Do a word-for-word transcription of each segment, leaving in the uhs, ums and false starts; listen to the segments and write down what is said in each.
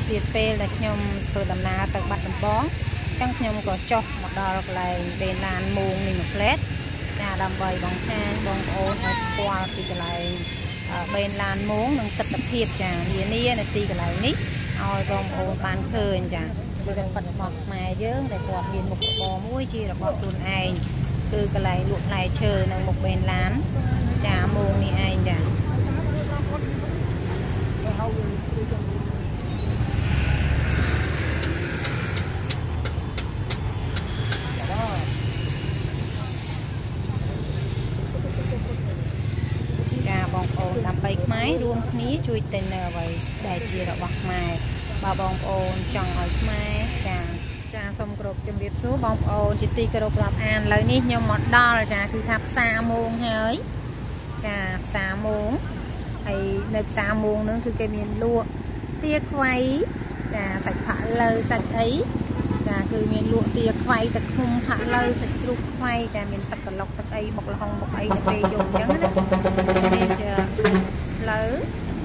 ទៀតពេលដែលខ្ញុំធ្វើដំណើរទៅបាត់ដំបងអញ្ចឹងខ្ញុំក៏ចុះមកដល់កន្លែងបេឡានមូងនេះមួយផ្លែតចាដើម្បីបង្ហាញបងប្អូនឲ្យស្គាល់ពីកន្លែងបេឡានមូងនិងទស្សនភាពចានានានៅទីកន្លែងនេះឲ្យបងប្អូនបានឃើញចាជារឿងបាត់របស់ខ្មែរយើងដែលគាត់មានមុខរបរមួយជារបស់ខ្លួនឯងគឺកន្លែងលក់ផ្លែឈើនៅមុខបេឡានចាមូងនេះឯងចាបងប្អូនដើម្បីខ្មែររួមគ្នាជួយទិញនៅអ្វីដែលជារបស់ខ្មែរបើបងប្អូនចង់ឲ្យខ្មែរចាចាសូមគោរពជំរាបសួរបងប្អូនជាទីគោរពរាប់អានឥឡូវនេះខ្ញុំមកដល់ចាគឺថាផ្សារមូងហើយចាផ្សារមូងហើយនៅផ្សារមូងនោះគឺគេមានលក់ទាខ្វៃចាសាច់ផាក់លើសាច់អីចាគឺមានលក់ទាខ្វៃទឹកឃុំផាក់លើសាច់ជ្រូកខ្វៃចាមានទឹកកឡុកទឹកអីបុកល្ហុងបុកអីទៅពេលយកអញ្ចឹងណានេះជាផ្លូវ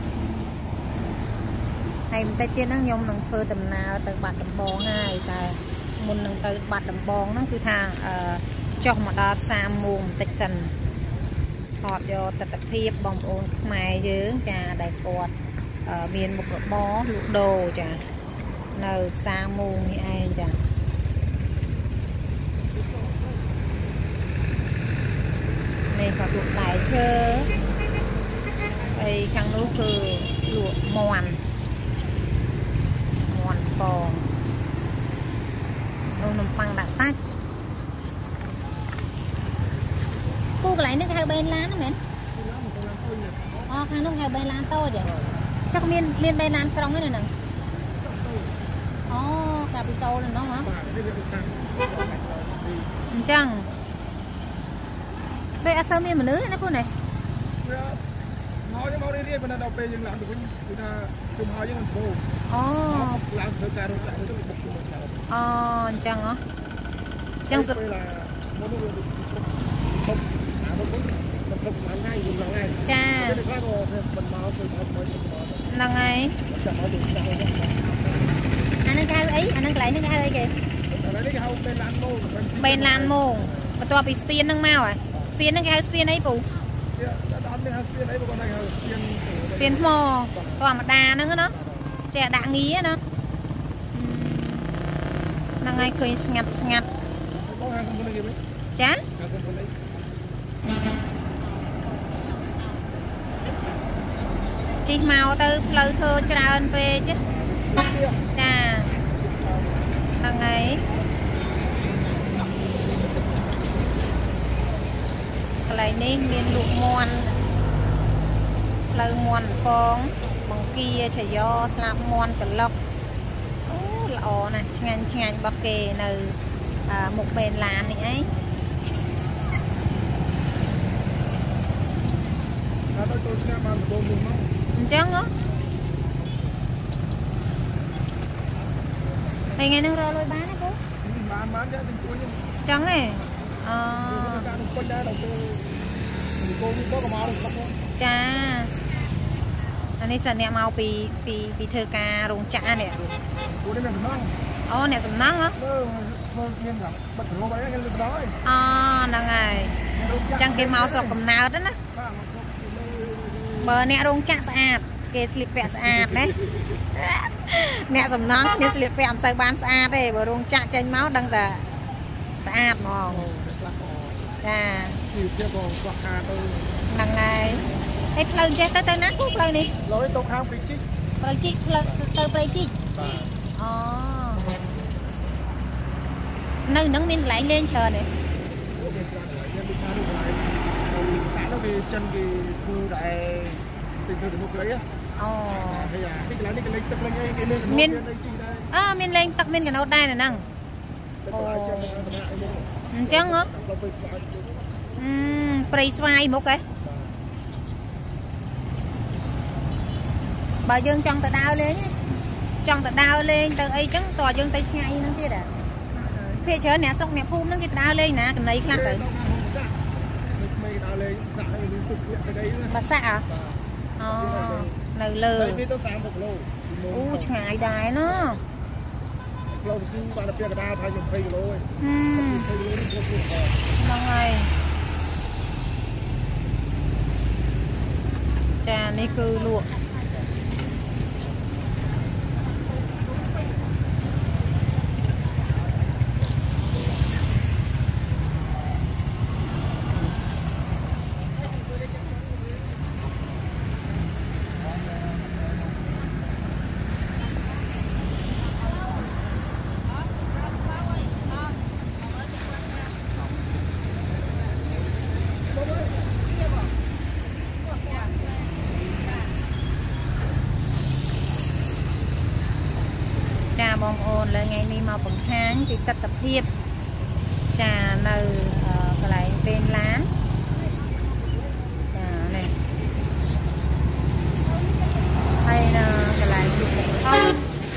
ហើយបន្តិចទៀតហ្នឹងខ្ញុំនឹងធ្វើដំណើរទៅបាត់ដំបងហើយតែមុននឹងទៅបាត់ដំបងហ្នឹងគឺថាចុះមកដល់ផ្សារមូងបន្តិចសិនថតយកទស្សនភាពបងប្អូនខ្មែរយើងចាដែលគាត់មានមុខរបរលក់ដូរចានៅផ្សារមូងនេះឯងចានេះក៏លក់ផ្លែឈើហើយខាងនោះគឺលក់មាន់មាន់ពងនោះនំប៉័ងដាក់សាច់ពូកន្លែងនេះគេហៅបេឡានណាមែនអូខាងនោះហៅបេឡានតូចចុះមានមានបេឡានក្រុងហ្នឹងហ្នឹងអូកាពីតូលហ្នឹងហ៎អញ្ចឹងដូចអត់សូវមានមនុស្សណាពូនេះមកយកមករៀនៗប៉ុន្តែដល់ពេលយើងឡើងទៅវិញគឺថាជុំហើយយើងមិនពោអូឡើងធ្វើការរត់ឡើងទៅបុកអូអញ្ចឹងហ៎អញ្ចឹងពេលមកនោះទៅបុកអាបុកទៅទៅឡើងហើយយើងឡើងហើយចាពេលខ្លះក៏មិនមកទៅមកមកហ្នឹងហើយចាំមកទៅចាំអាហ្នឹងគេហៅអីអាហ្នឹងកន្លែងហ្នឹងគេហៅអីគេកន្លែងនេះគេហៅបេឡានមូងបេឡានមូងបន្ទាប់ពីស្ពានហ្នឹងមកហ៎ស្ពានហ្នឹងគេហៅស្ពានអីពូអត់មានហៅស្ពានអីបងគាត់ហៅស្ពានស្ពានថ្មធម្មតាហ្នឹងណាចេះដាក់ងារណាហ្នឹងហើយឃើញស្ងាត់ស្ងាត់បងហៅគុំនេះគេចាហៅគុំនេះជិះមកទៅផ្លូវធ្វើច្រើនពេកចាហ្នឹងហើយកន្លែងនេះមានលក់មាន់ផ្លូវមាន់ពងបង្គាឆាយ៉ស្លាបមាន់កឡុកអូល្អណាស់ឆ្ងាញ់ឆ្ងាញ់របស់គេនៅមុខបេឡាននេះឯងដល់ទៅចូលឆ្នាំបានដំបូងមុនមកអញ្ចឹងហ៎ថ្ងៃហ្នឹងរកលុយបានទេពូបានបានចាទិញជួយអញ្ចឹងហ៎អូការនឹងពុញដែរដល់ទៅគោទៅក៏មកដល់ចាអានេះសិនអ្នកមកពីពីពីធ្វើការរោងចក្រនេះគោនេះអ្នកសំណងអូអ្នកសំណងហ៎មើលមានថាបិទរោងអីគេលឺដល់ហើយអូហ្នឹងហើយអញ្ចឹងគេមកស្រុកកំណើតណាបើអ្នករោងចក្រស្អាតគេស្លៀកពាក់ស្អាតណាអ្នកសំណងនេះស្លៀកពាក់មិនសូវបានស្អាតទេបើរោងចក្រចេញមកដឹងតែស្អាតហ្មងចាជីវភាពបងខ្វះខាតទៅហ្នឹងហើយឯផ្លូវចេះទៅទៅណាគូផ្លូវនេះលុយទៅខាងព្រៃជីកព្រៃជីកផ្លូវទៅព្រៃជីកបាទអូនៅហ្នឹងមានកន្លែងលេងច្រើនទេមានច្រើនកន្លែងមានដូចថាកន្លែងសាក់នោះគេចិនគេធ្វើដែរទិញទៅទៅមុខអីអូហើយអាទីកន្លែងនេះគេលេងទឹកលេងអីគេលេងមានជីកដែរអើមានលេងទឹកមានកណោតដែរនៅហ្នឹងអូអញ្ចឹងហ៎អឺព្រៃស្វាយមុខហ៎បើយើងចង់ទៅដើរលេងចង់ទៅដើរលេងទៅអីចឹងតើយើងទៅឆ្ងាយហ្នឹងទៀតហ៎ភាគច្រើនអ្នកស្រុកអ្នកភូមិហ្នឹងគេទៅដើរលេងណាកណីខ្លះទៅក្មេងដើរលេងសាក់ទៅទឹកស្លាក់ទៅអីបាសាក់ហ៎អូនៅលើអូឆ្ងាយដែរណោះផ្លូវស៊ីបានទៅពាក់កណ្ដាលប្រហែលยี่สิบគីឡូឯងហ្នឹងហើយចានេះគឺលក់បងប្អូនលើថ្ងៃនេះមកបង្ហាញពីទស្សនភាពចានៅកន្លែងពេញឡានចានេះហើយនៅកន្លែងទូកថោក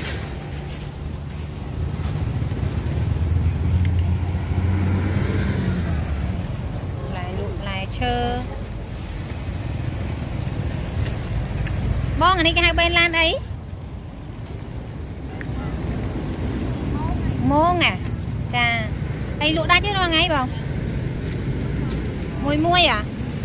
កន្លែងលក់ផ្លែឈើបងអានេះគេហៅពេញឡានអីម៉ងàចាអីលក់ដាច់ទេរាល់ថ្ងៃបងមួយមួយอ่ะ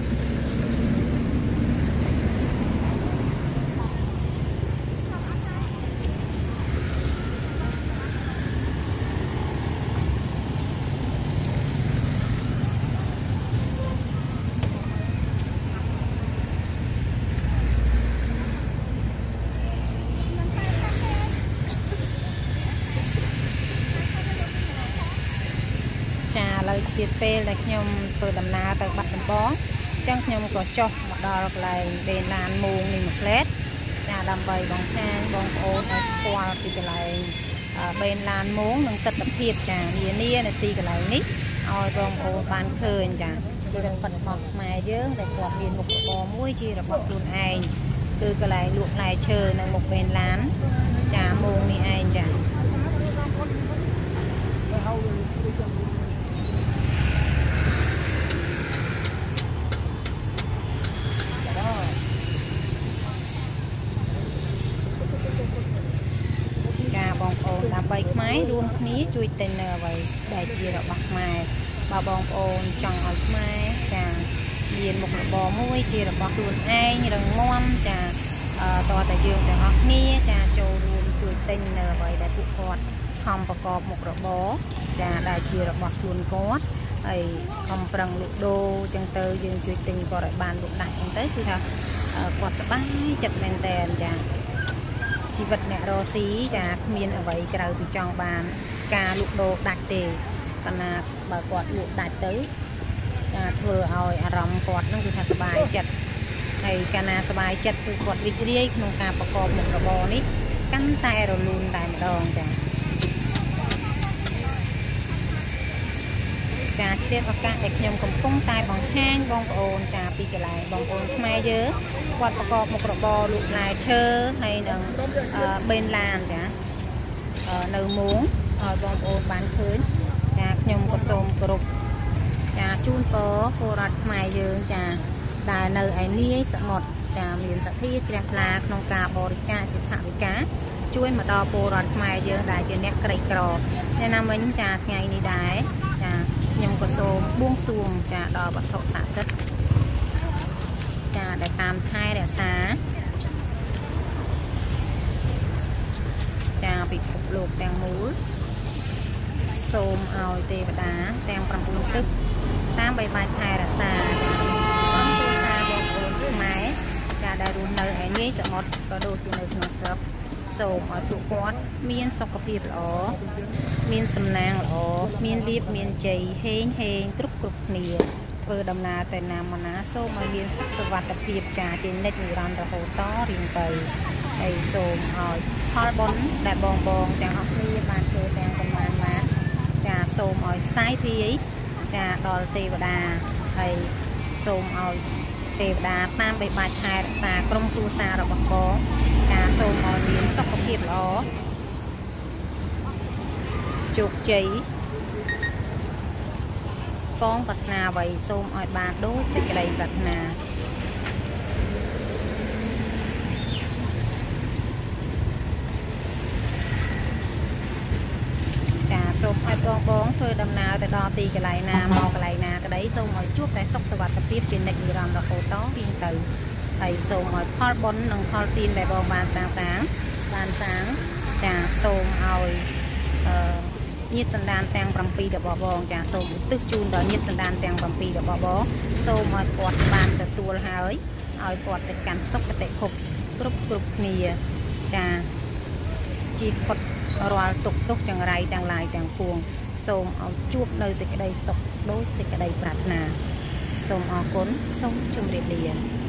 លើជាពេលដែលខ្ញុំធ្វើដំណើរទៅបាត់ដំបងអញ្ចឹងខ្ញុំក៏ចុះមកដល់កន្លែងបេឡានមូងនេះមួយផ្លែតចាដើម្បីបង្ហាញបងប្អូនឲ្យស្គាល់ពីកន្លែងបេឡានមូងនិងទស្សនវិជ្ជាចានានានៅទីកន្លែងនេះឲ្យបងប្អូនបានឃើញចាជាពិតរបស់ខ្មែរយើងដែលគាត់មានមុខរបរមួយជារបស់ខ្លួនឯងគឺកន្លែងលក់ផ្លែឈើនៅមុខបេឡានចាមូងនេះឯងចាបងប្អូនដើម្បីខ្មែររួមគ្នាជួយទិញនៅអ្វីដែលជារបស់ខ្មែរបើបងប្អូនចង់ឲ្យខ្មែរចាមានមុខរបរមួយជារបស់ខ្លួនឯងរឹងមាំចាតើតែយើងទាំងអស់គ្នាចាចូលរួមជួយទិញនៅអ្វីដែលពួកគាត់ខំប្រកបមុខរបរចាដែលជារបស់ខ្លួនគាត់ហើយខំប្រឹងលក់ដូរចឹងទៅយើងជួយទិញគាត់ឲ្យបានលក់ដាច់ចឹងទៅគឺថាគាត់សប្បាយចិត្តមែនតើចាជីវិតអ្នករស់ស៊ីចាគ្មានអ្វីក្រៅពីចង់បានការលក់ដូរដាច់ទេប៉ុន្តែបើគាត់លក់ដាច់ទៅចាធ្វើឲ្យអារម្មណ៍គាត់នឹងគឺថាសប្បាយចិត្តហើយកាលណាសប្បាយចិត្តគឺគាត់រីករាយក្នុងការប្រកបមុខរបរនេះកាន់តែរលូនតែម្ដងចាចាឆ្លៀតឱកាសដែលខ្ញុំកំពុងតែបង្ហាញបងប្អូនចាពីកន្លែងបងប្អូនខ្មែរយើងគាត់ប្រកបមុខរបរលក់ផ្លែឈើហើយនឹងបេនឡានចានៅមូងឲ្យបងប្អូនបានឃើញចាខ្ញុំក៏សូមគោរពចាជូនពរពលរដ្ឋខ្មែរយើងចាដែលនៅឯនាយសមុទ្រចាមានសទ្ធាជ្រះថ្លាក្នុងការបរិច្ចាគជាថវិកាជួយមកដល់ពលរដ្ឋខ្មែរយើងដែលជាអ្នកក្រីក្រអ្នកណាមិញចាថ្ងៃនេះដែរចាខ្ញុំក៏សូមបួងសួងចាដល់វត្ថុស័ក្តិសិទ្ធិចាដែលតាមថែរក្សាចាពិភពលោកទាំងមូលសូមឲ្យទេវតាទាំងប្រាំបួនទិសតាមបីបាច់ថែរក្សាបងទូសាបងប្អូនខ្មែរចាដែលរស់នៅឯនាយសមុទ្រក៏ដូចជានៅក្នុងស្រុកសូមឲ្យពួកគាត់មានសុខភាពល្អមានសំណាងល្អមានលៀបមានជ័យហេងហេងគ្រប់គ្រប់គ្នាធ្វើដំណើរទៅណាមកណាសូមឲ្យមានសុខភាពចាជានិច្ចនិរន្តររហូតតរៀងទៅហើយសូមឲ្យផលបុណ្យដែលបងបងទាំងអស់គ្នាបានធ្វើទាំងប្រមាណបានចាសូមឲ្យសាយភាយចាដល់ទេវតាហើយសូមឲ្យទេវតាតាមបីបាច់ថែរក្សាក្រុមគ្រួសាររបស់បងចាសូមឲ្យមានសុខភាពល្អជោគជ័យបងប្រាថ្នាអ្វីសូមឲ្យបានដូចសេចក្តីប្រាថ្នាបងបងធ្វើដំណើរទៅដល់ទីកន្លែងណាមកកន្លែងណាក្តីសូមឲ្យជួបតែសុខសុវត្ថិភាពជានិច្ចនិរន្តរ៍រហូតតរៀងទៅហើយសូមឲ្យផលបុណ្យនិងផលទានដែលបងបានសាងសាងបានសាងចាសូមឲ្យអឺញាតិសន្តានទាំងប្រាំពីររបស់បងចាសូមឧទ្ទិសជូនដល់ញាតិសន្តានទាំងប្រាំពីររបស់បងសូមឲ្យគាត់បានទទួលហើយឲ្យគាត់ទៅកាន់សុគតិភពគ្រប់គ្រប់គ្នាចាជីផុតរាល់ទុក្ខទោសចង្រៃទាំងឡាយទាំងពួងសូមឲ្យជួបនៅសេចក្តីសុខដូចសេចក្តីប្រាថ្នាសូមអរគុណសូមជម្រាបលា